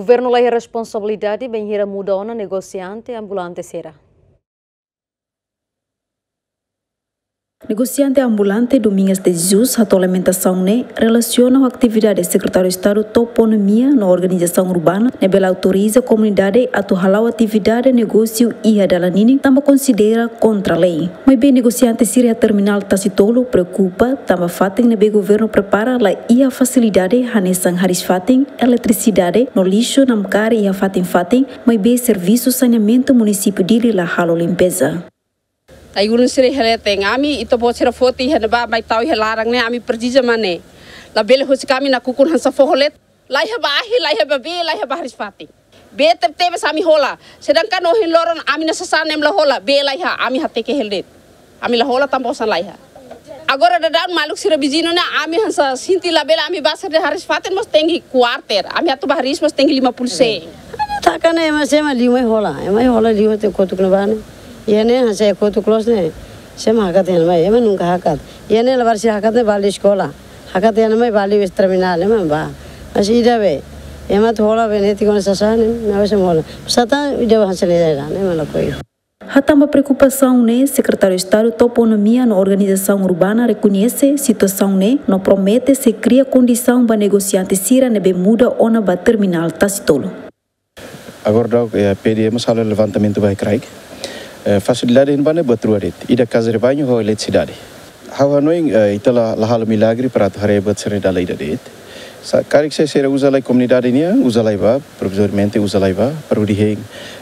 Governo leva responsabilidade bem hira muda na negociante ambulante será. Negociante ambulante Domingos de Jesus, a alimentação relaciona a atividade do secretário de Estado Toponomia na organização urbana, ela autoriza a comunidade a halau atividade, negócio e a dalanini, também considera contra a lei. Mas bem, negociante Síria terminal Tacitolo preocupa, também fatem o governo prepara lá e a facilidade hanesan haris fatem eletricidade no lixo namkar e a fatem, mas bem serviço saneamento município dele la halo limpeza. Ay gulun siri helete ngami ito po sira foti henba mai tau helarang ne ami perdija mane la bele hosi kami na kukun hansa foholet lai heba be lai heba haris fati be tep sami hola sedangkan no loron ami na sasanem la hola be lai ha ami hateke heldet ami la hola tampo san lai ha agora dadan maluk sira bizino na ami hansa sinti la bele ami basar de haris faten mos tengi quarter ami atu baharis mos tengi 50 takane masema limai hola liu te kotukna bane Yene hanya kotu close ne, saya hakat yang mai, emang nungka hakat. Yene lebar si hakat ne bali sekolah, hakat yang mai bali wis terminal emang bah. Masih ida be, emang tu hola be nanti kau sasar ne, nawa semola. Sata ida hasil ida ne, emang lakoi. Hatamba preocupação secretário de Estado Toponomia na organização urbana reconhece situação não promete se cria condição para negociante Sira nebe muda ona ba terminal Tacitolo. Agora a PDM sala levantamento vai craig. Facilidade em bane batruarit ida casa de banho ou eletricidade. How annoying itala lahal milagre para hare bat sere dala ida det. Sa karik se sere usa lai comunidade nia usa lai ba provisoriamente usa lai ba para o diheng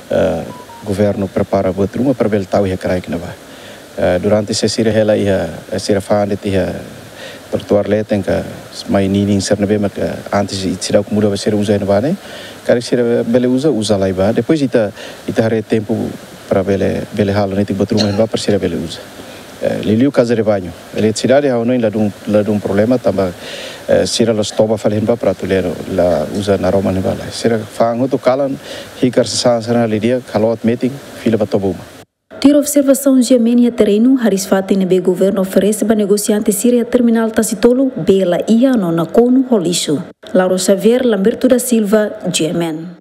governo prepara batruma para bel tau ia craik na ba. Durante se sere hela ia sere fane ia trotuar leten ka mai nining sernabe mak antes itira muda ba sere usa na ba ne. Karik sere bele usa lai ba. Depois ita hare tempo para bele halo neti batruma ba para sira bele usa. Liliu casa de banho. Eletricidade ha não lá dum problema tamba sira los toba falen ba para tulero la usa na Roma ne bala. Sira fango to kalan hikar sa sana lidia kalot meeting fila batobuma. Tira observação de amenia terreno, haris fati nebe governo oferece para negociante Síria terminal Tacitolo bela ia no na cono holisho. Lauro Xavier, Lamberto da Silva, GMN.